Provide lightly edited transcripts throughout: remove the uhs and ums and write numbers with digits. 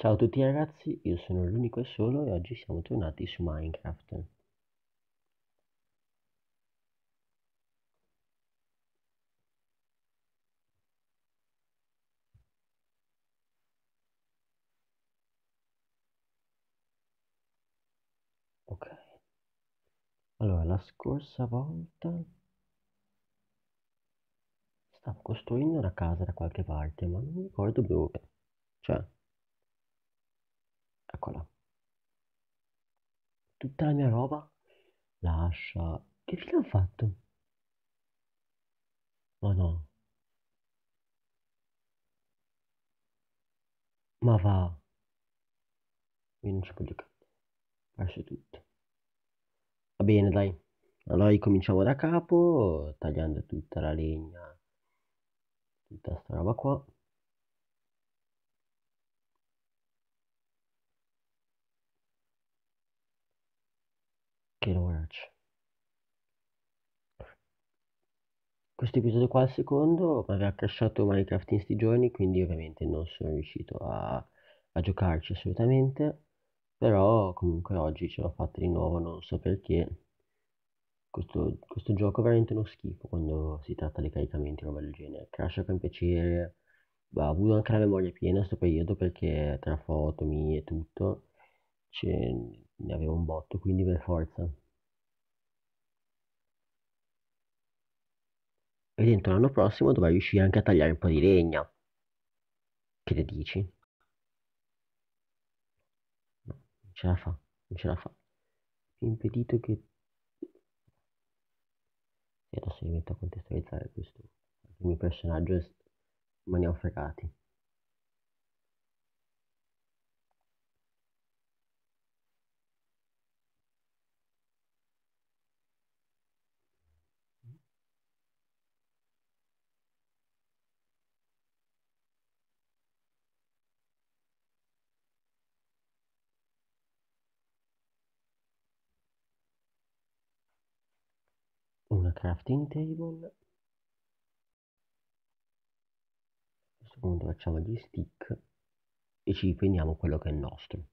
Ciao a tutti ragazzi, io sono l'unico e solo e oggi siamo tornati su Minecraft. Ok, allora la scorsa volta stavo costruendo una casa da qualche parte, ma non mi ricordo dove. Cioè, eccola, tutta la mia roba, l'ascia. Che fine ho fatto? Ma no, ma va, io non ci voglio credere, ho perso tutto. Va bene, dai, allora ricominciamo da capo, tagliando tutta la legna, tutta sta roba qua. Che lavoraccio. Questo episodio qua, il secondo, mi aveva crashato Minecraft in sti giorni, quindi ovviamente non sono riuscito a giocarci assolutamente, però comunque oggi ce l'ho fatta di nuovo, non so perché. Questo gioco è veramente uno schifo quando si tratta di caricamenti o roba del genere. Crasha con piacere, ha avuto anche la memoria piena in questo periodo perché tra foto mie e tutto ne avevo un botto, quindi per forza. E dentro l'anno prossimo dovrei riuscire anche a tagliare un po' di legna. Che ne dici? No, non ce la fa, non ce la fa. Più impedito che... E adesso mi metto a contestualizzare questo. Il mio personaggio ma ne ho fregati. Una crafting table. A questo punto facciamo gli stick e ci prendiamo quello che è il nostro.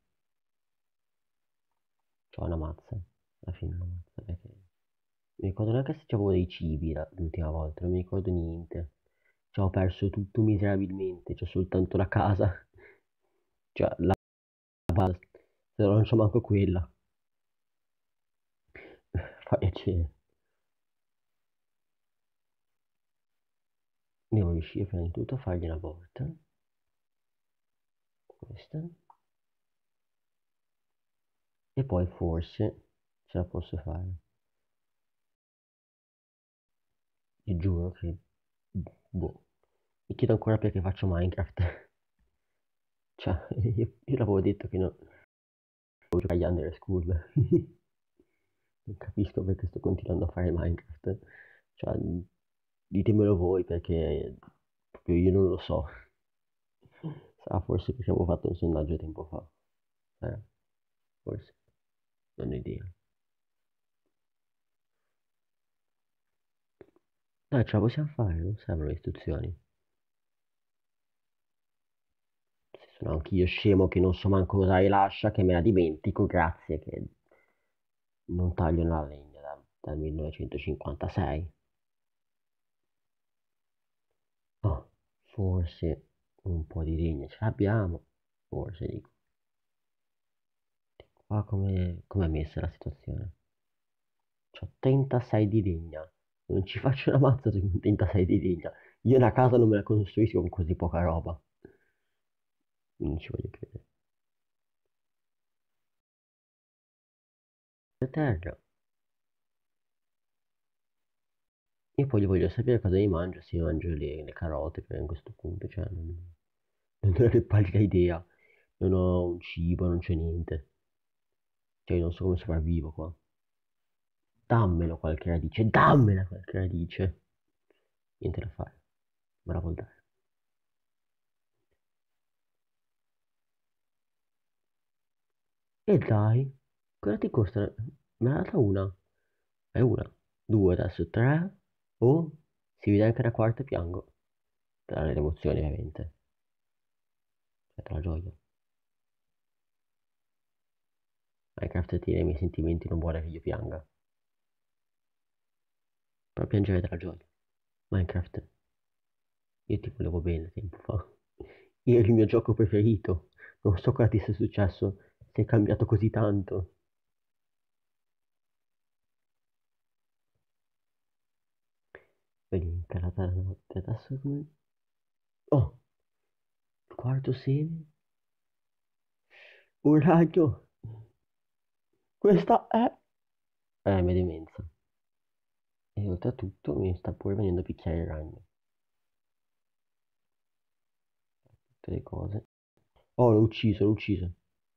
C'ho una mazza. Alla fine una mazza perché... Mi ricordo neanche se c'avevo dei cibi l'ultima volta, non mi ricordo niente. Ci ho perso tutto miserabilmente, c'ho soltanto la casa. Cioè, la base. Se no non c'ho manco quella. Fa piacere. Devo riuscire prima di tutto a fargli una volta. Questa. E poi forse ce la posso fare. Ti giuro che... Boh. Mi chiedo ancora perché faccio Minecraft. Cioè, io l'avevo detto che no. Devo giocare agli Under School. Non capisco perché sto continuando a fare Minecraft. Cioè, ditemelo voi perché proprio io non lo so. Sarà forse perché avevo fatto un sondaggio tempo fa. Forse. Non ho idea. Dai, ce la possiamo fare, non servono istruzioni. Se sono anch'io scemo che non so manco usare l'ascia, che me la dimentico, grazie, che non taglio la legna dal 1956. Oh, forse un po' di legna ce l'abbiamo, forse dico. Qua come è messa la situazione? C'ho 36 di legna, non ci faccio una mazza su 36 di legna. Io una casa non me la costruisco con così poca roba. Non ci voglio credere. Per terra. Io poi voglio sapere cosa mi mangio, se io mangio le carote per a questo punto, cioè non ho ne pallida idea. Non ho un cibo, non c'è niente. Cioè io non so come sopravvivo qua. Dammelo qualche radice, dammela qualche radice. Niente da fare, me la vuol dare. E dai, cosa ti costa? Me l'ha data una. È una, due, adesso tre. Oh, si vede anche la quarta e piango. Tra le emozioni ovviamente. È tra la gioia. Minecraft tiene i miei sentimenti, non vuole che io pianga. Per piangere della gioia. Minecraft, io ti volevo bene tempo fa. Eri il mio gioco preferito. Non so cosa ti sia successo. Sei cambiato così tanto. Vedi, è calata la notte. Adesso come... Oh, il quarto seme. Un ragno. Questa è... mia demenza. E oltretutto mi sta pure venendo a picchiare il ragno. Tutte le cose. Oh, l'ho ucciso, l'ho ucciso.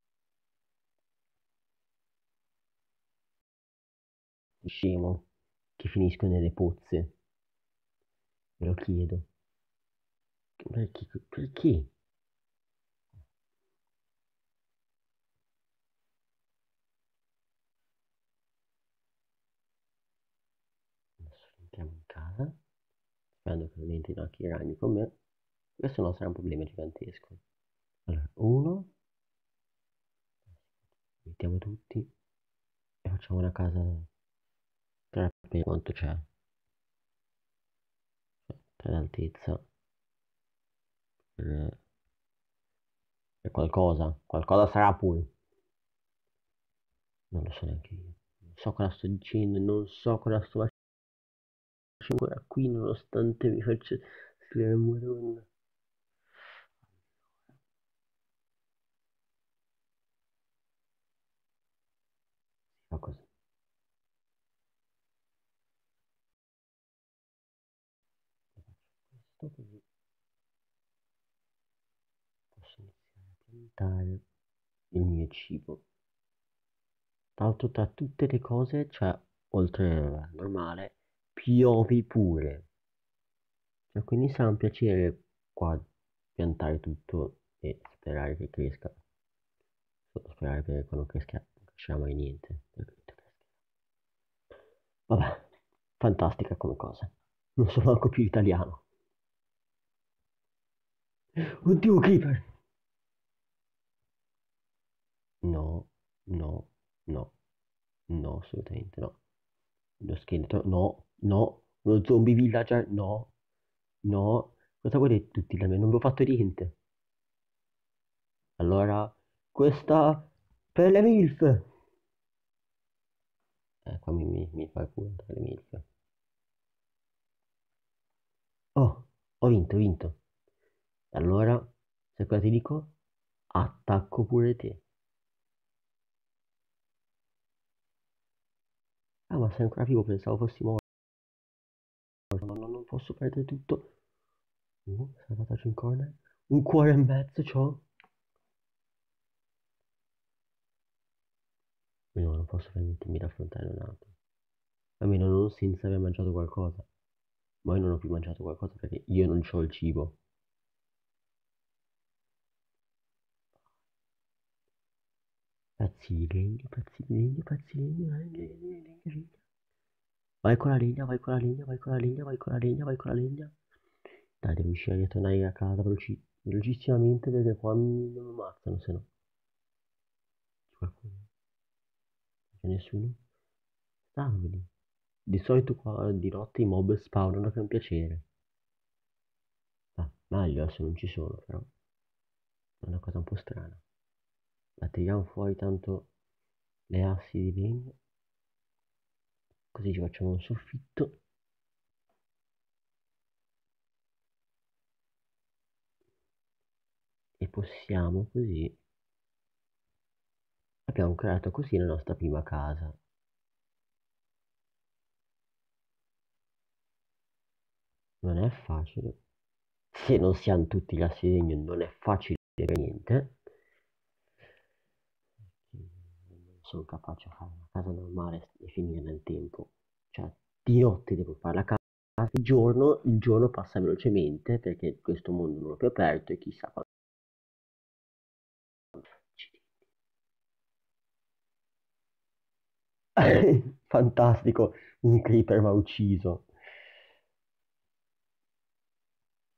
Scemo. Che finisco nelle pozze. Me lo chiedo. Perché? Perché? Adesso entriamo in casa. Sperando che non entrino anche i ragni con me. Questo no sarà un problema gigantesco. Allora, uno. Mettiamo tutti. E facciamo una casa per quanto c'è. Per l'altezza. Per, per qualcosa. Qualcosa sarà pure. Non lo so neanche io. Non so cosa sto dicendo. Non so cosa sto facendo ancora qui nonostante mi faccia scrivere un madonna. Si fa così. Questo così posso iniziare a piantare il mio cibo. Tra l'altro tra tutte le cose, cioè, oltre al normale, piove pure. Cioè, quindi sarà un piacere qua piantare tutto e sperare che cresca. Solo sperare che quando cresca non crescerà mai niente. Vabbè, fantastica come cosa. Non so manco più italiano. Oddio, Creeper! No, no, no, no, assolutamente no. Lo scheletro, no, no. Lo zombie villager, no, no. Cosa volete tutti da me? Non vi ho fatto niente. Allora, questa per le MILF. Qua mi fai pure per le MILF. Oh, ho vinto, ho vinto. Allora, sai cosa ti dico? Attacco pure te. Ah, ma sei ancora vivo, pensavo fossi morto. No, no, non posso perdere tutto. Salvataggio in corner. Un cuore e mezzo c'ho. No, non posso permettermi di affrontare un altro. Almeno non senza aver mangiato qualcosa. Ma io non ho più mangiato qualcosa perché io non ho il cibo. Pezzi di legno, pezzi di legno, pezzi di legno, legno, legno, legno, legno. Vai con la legna, vai con la legna, vai con la legna, vai con la legna, vai con la legna. Dai, devo riuscire a ritornare a casa velocissimamente perché qua mi ammazzano, se no. C'è qualcuno? Non c'è nessuno? Stanno lì. Di solito qua di notte i mob spawnano che è un piacere. Ah, meglio adesso non ci sono, però è una cosa un po' strana. Ma tiriamo fuori tanto le assi di legno, così ci facciamo un soffitto e possiamo così. Abbiamo creato così la nostra prima casa. Non è facile. Se non siamo tutti gli assi di legno non è facile per niente. Non sono capace a fare una casa normale e finire nel tempo. Cioè, di notte devo fare la casa, il giorno passa velocemente perché questo mondo non è più aperto e chissà quando ci fantastico, un creeper mi ha ucciso.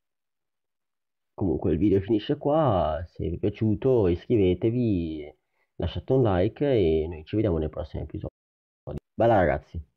Comunque il video finisce qua, se vi è piaciuto iscrivetevi lasciate un like e noi ci vediamo nei prossimi episodi. Bella ragazzi!